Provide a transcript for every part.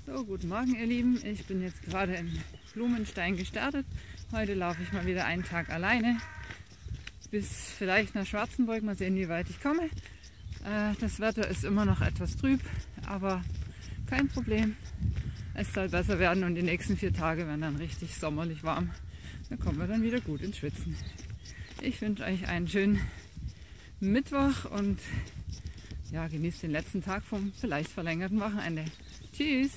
So, guten Morgen ihr Lieben, ich bin jetzt gerade in Blumenstein gestartet. Heute laufe ich mal wieder einen Tag alleine bis vielleicht nach Schwarzenburg, mal sehen wie weit ich komme. Das Wetter ist immer noch etwas trüb, aber kein Problem. Es soll besser werden und die nächsten 4 Tage werden dann richtig sommerlich warm. Da kommen wir dann wieder gut ins Schwitzen. Ich wünsche euch einen schönen Mittwoch und ja, genießt den letzten Tag vom vielleicht verlängerten Wochenende. Tschüss!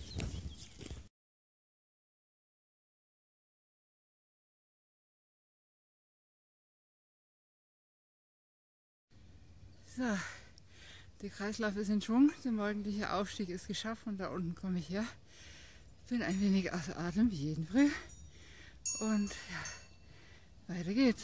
So, der Kreislauf ist in Schwung, der morgendliche Aufstieg ist geschafft und da unten komme ich her. Bin ein wenig außer Atem, wie jeden Früh. Und ja, weiter geht's.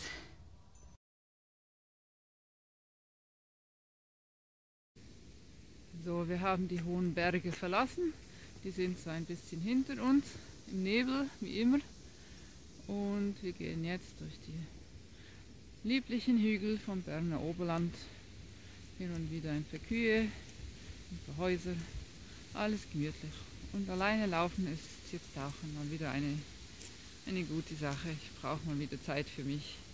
So, wir haben die hohen Berge verlassen. Die sind so ein bisschen hinter uns, im Nebel, wie immer. Und wir gehen jetzt durch die lieblichen Hügel vom Berner Oberland. Hin und wieder ein paar Kühe, ein paar Häuser, alles gemütlich. Und alleine laufen ist jetzt auch mal wieder eine gute Sache. Ich brauche mal wieder Zeit für mich.